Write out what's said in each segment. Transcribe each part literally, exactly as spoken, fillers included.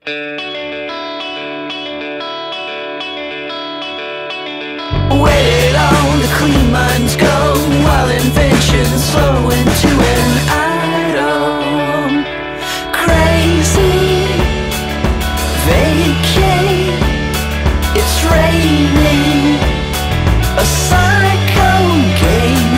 Where did all the clean minds go while inventions slow into an idle? Crazy, vacate, it's raining, a psycho game.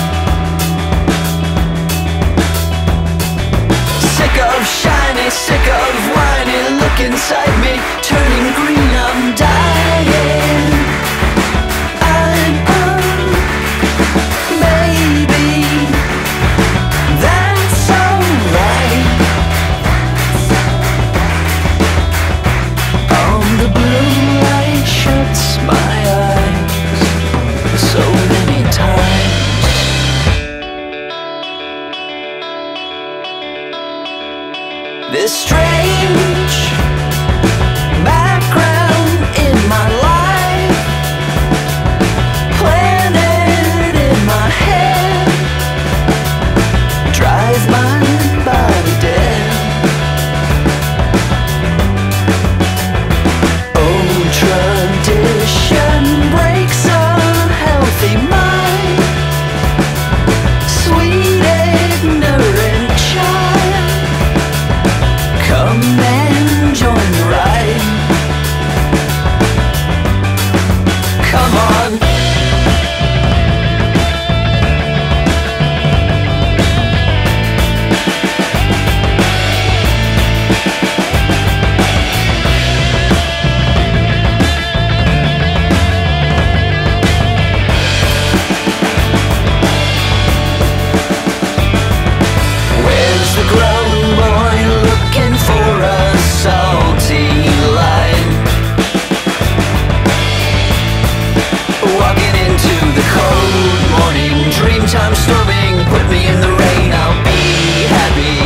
Sick of shiny, sick of whiny, look inside me, turning green, I'm dying. This strange background in my life, planted in my head, drive my body dead. Old tradition breaks a healthy mind, sweet ignorant child, come and join the ride. Come on. Where's the grown boy looking for a salty line? Walking into the cold morning, dreamtime storming, put me in the rain, I'll be happy.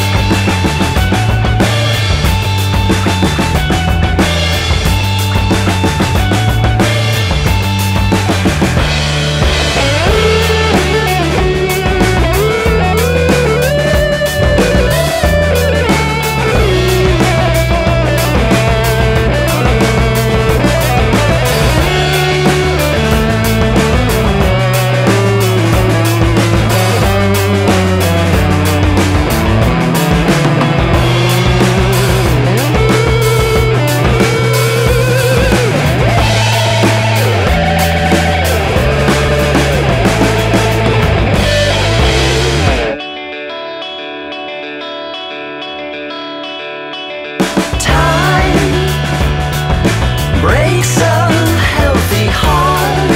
Breaks a healthy heart,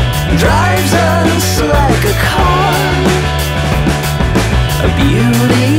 drives us like a car, a beauty